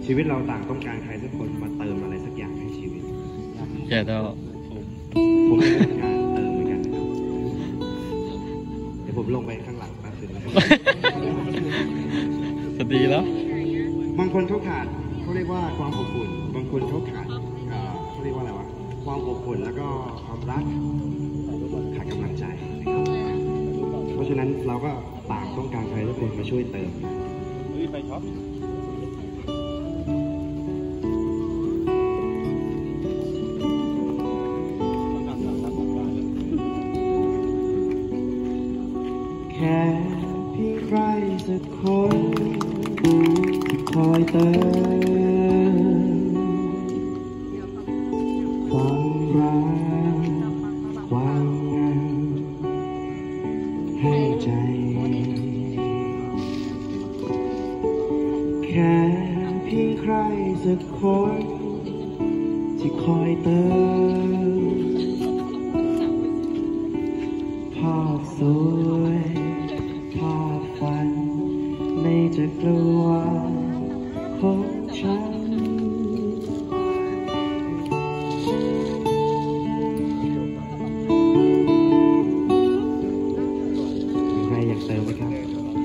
ชีวิตเราต่างต้องการใครสักคนมาเติมอะไรสักอย่างให้ชีวิตใช่แล้วผมต้องการเติมเหมือนกันนะครับเดี๋ยวผมลงไปข้างหลังแป๊บนึงนะครับสวัสดีแล้วบางคนเขาขาดเขาเรียกว่าความอบอุ่นบางคนเขาขาดเขาเรียกว่าอะไรวะความอบอุ่นแล้วก็ความรักขาดกำลังใจนะครับเพราะฉะนั้นเราก็ต่างต้องการใครสักคนมาช่วยเติมไปช็อปแค่เพียงใครสักคนที่คอยเติมความรักความงามให้ใจแค่เพียงใครสักคนที่คอยเติมภาพสวยภาพฝันในจักรวาลของฉันมีใครอยากเติมไหมครับ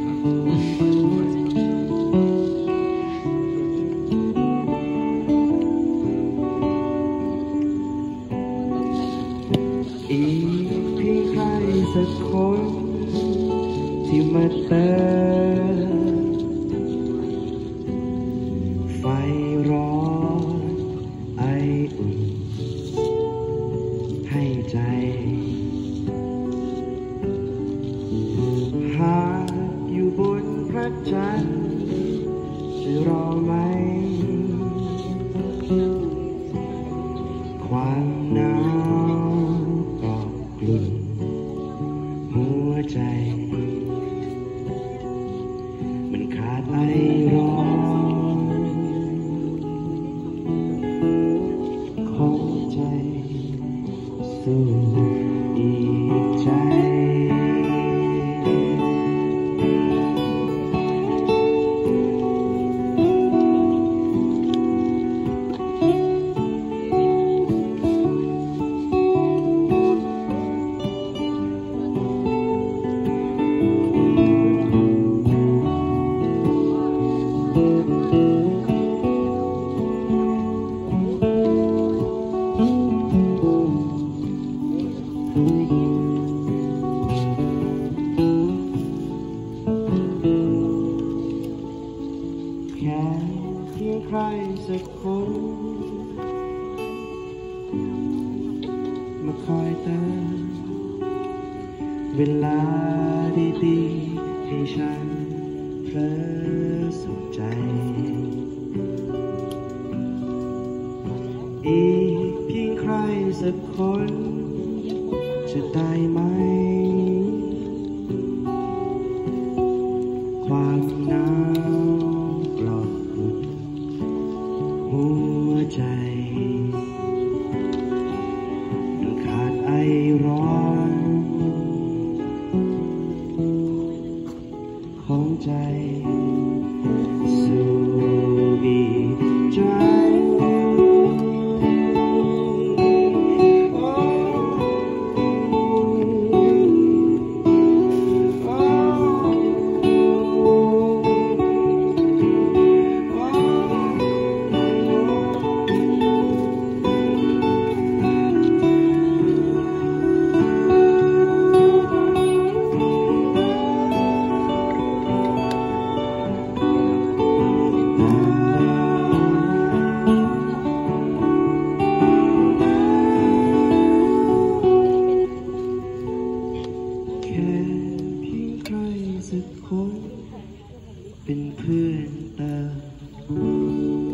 อีกเพียงใครสักคนที่มาเติมไฟร้อนไออุ่นให้ใจหากอยู่บนพระจันทร์จะรอไหมความหนาวกอบกลุ่นหัวใจมันขาดไอร้อนของใจสู้อีกใจแค่เพียงใครสักคนมาคอยเติมเวลาดีๆให้ฉันเพลอสุขใจอีกเพียงใครสักคนจะได้ไหมความหนาวกลอบกลุ่นหัวใจมันขาดไอร้อนของใจสู่อีกใจ เป็นเพื่อนเติม